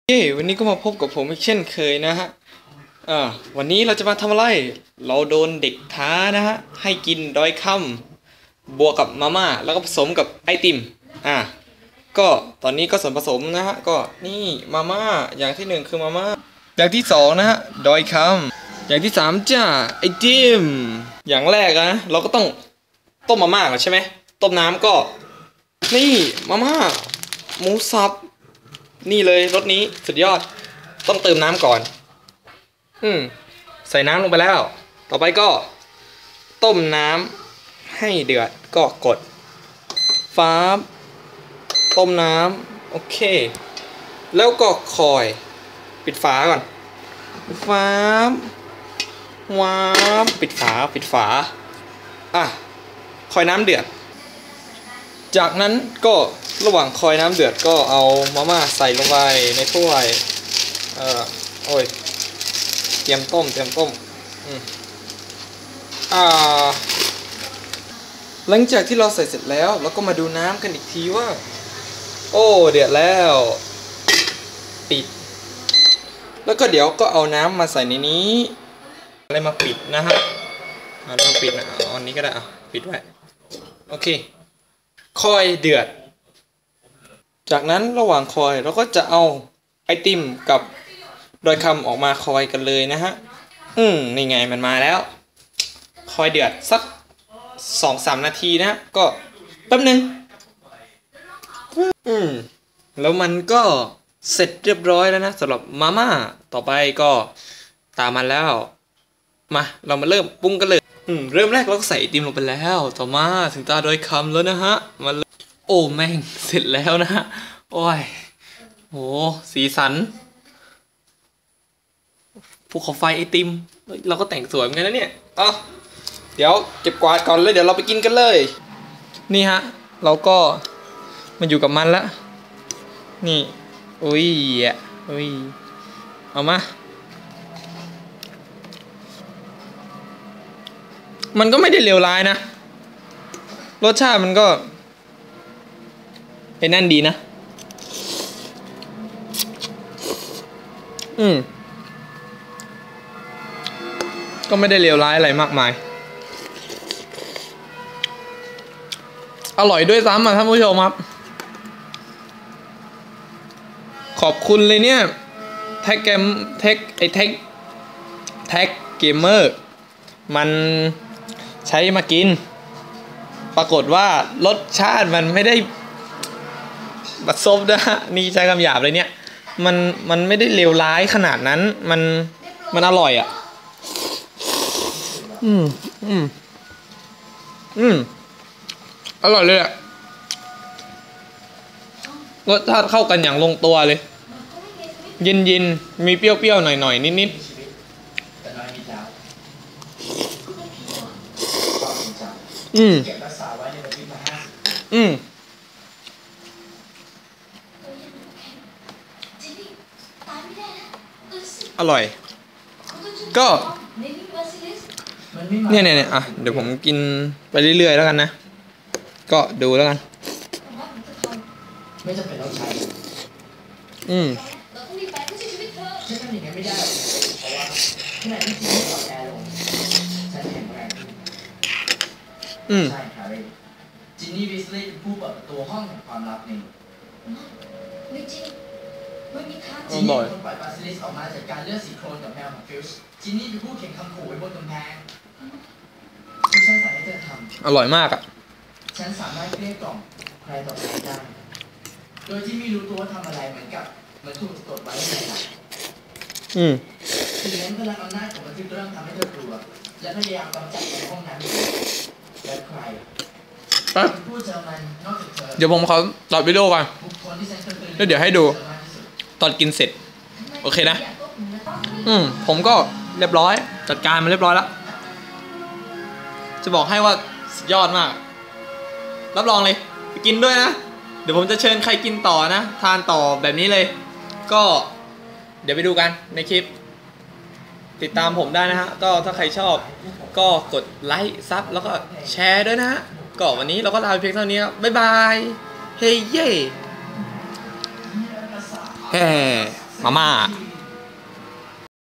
วันนี้ก็มาพบกับผมอีกเช่นเคยนะฮะวันนี้เราจะมาทำอะไรเราโดนเด็กท้านะฮะให้กินดอยคำบวกกับมาม่าแล้วก็ผสมกับไอติมก็ตอนนี้ก็ส่วนผสมนะฮะก็นี่มาม่าอย่างที่หนึ่งคือมาม่าอย่างที่สองนะฮะดอยคำอย่างที่สามจ้าไอติมอย่างแรกนะเราก็ต้องต้มมาม่าก่อนใช่ไหมต้มน้ำก็นี่มาม่าหมูสับนี่เลยรสนี้สุดยอดต้องเติมน้ำก่อนใส่น้ำลงไปแล้วต่อไปก็ต้มน้ำให้เดือดก็กดฟ้าต้มน้ำโอเคแล้วก็คอยปิดฝาก่อนฟ้าว้าปิดฝาคอยน้ำเดือดจากนั้นก็ระหว่างคอยน้ำเดือดก็เอามาม่าใส่ลงไปในถ้วยเตรียมต้มหลังจากที่เราใส่เสร็จแล้วเราก็มาดูน้ำกันอีกทีว่าเดือดแล้วปิดแล้วก็เดี๋ยวก็เอาน้ำมาใส่ในนี้อะไรมาปิดนะฮะเราปิดนะอันนี้ก็ได้ปิดไว้โอเคคอยเดือดจากนั้นระหว่างคอยเราก็จะเอาไอติมกับดอยคำออกมาคอยกันเลยนะฮะนี่ไงมันมาแล้วคอยเดือดสัก 2-3 นาทีนะก็แป๊บนึงแล้วมันก็เสร็จเรียบร้อยแล้วนะสำหรับมาม่าต่อไปก็ตามมันแล้วมาเรามาเริ่มปรุงกันเลยเริ่มแรกเราก็ใส่ไอติมลงไปแล้วต่อมาถึงตาดอยคำแล้วนะฮะมาแม่งเสร็จแล้วนะฮะสีสันภูเขาไฟไอติมเราก็แต่งสวยเหมือนกันนะเนี่ยเดี๋ยวเก็บกวาดก่อนเลยเดี๋ยวเราไปกินกันเลยนี่ฮะเราก็มาอยู่กับมันแล้วนี่เอามามันก็ไม่ได้เลวร้ายนะรสชาติมันก็นั่นดีนะก็ไม่ได้เลวร้ายอะไรมากมายอร่อยด้วยซ้ำท่านผู้ชมครับขอบคุณเลยเนี่ยแท็กเกมเมอร์มันใช้มากินปรากฏว่ารสชาติมันไม่ได้บัดซบนะนี่ใช้คำหยาบเลยเนี่ยมันไม่ได้เลวร้ายขนาดนั้นมันอร่อยอร่อยเลยอะรสชาติเข้ากันอย่างลงตัวเลยเย็นมีเปรี้ยวๆหน่อยๆนิดอร่อยก็เนี่ยเดี๋ยวผมกินไปเรื่อยๆแล้วกันนะก็ดูแล้วกันไม่จำเป็นต้องใช้ใช้ทำอย่างนี้ไม่ได้เพราะว่าขณะที่จีนปรับแอร์ลงฉันแข็งแรงใช่แฮร์รี่จินนี่วิสลีย์เป็นผู้เปิดประตูห้องแห่งความลับนี่ไม่จริงไม่มีทางจินนี่เป็นคนปล่อยบาซิลิสออกมาจากการเลือดสีโครนกับแมวของฟิวส์จินนี่เป็นผู้เขียนคำขู่ไว้บนกำแพงฉันสั่งให้เธอทำอร่อยมากฉันสามารถเกลี้ยกล่อมใครต่อใครได้โดยที่ไม่รู้ตัวว่าทำอะไรเหมือนถูกกดไว้ในหลังถึงแม้พลังอำนาจของบันทึกเรื่องทำให้เธอกลัวและพยายามกำจัดในห้องนั้นและใครพูดเจอมันนอกจากเธอเดี๋ยวผมขอตัดวิดีโอก่อนแล้วเดี๋ยวให้ดูตอนกินเสร็จโอเคนะผมก็เรียบร้อยจัดการมันเรียบร้อยแล้วจะบอกให้ว่าสุดยอดมากรับรองเลยไปกินด้วยนะเดี๋ยวผมจะเชิญใครกินต่อนะทานต่อแบบนี้เลยก็เดี๋ยวไปดูกันในคลิปติดตามผมได้นะฮะก็ถ้าใครชอบก็กดไลค์ซับแล้วก็แชร์ด้วยนะฮะก็วันนี้เราก็ลาไปเพียงเท่านี้ครับบ๊ายบายเฮ้ยเย่มาม่า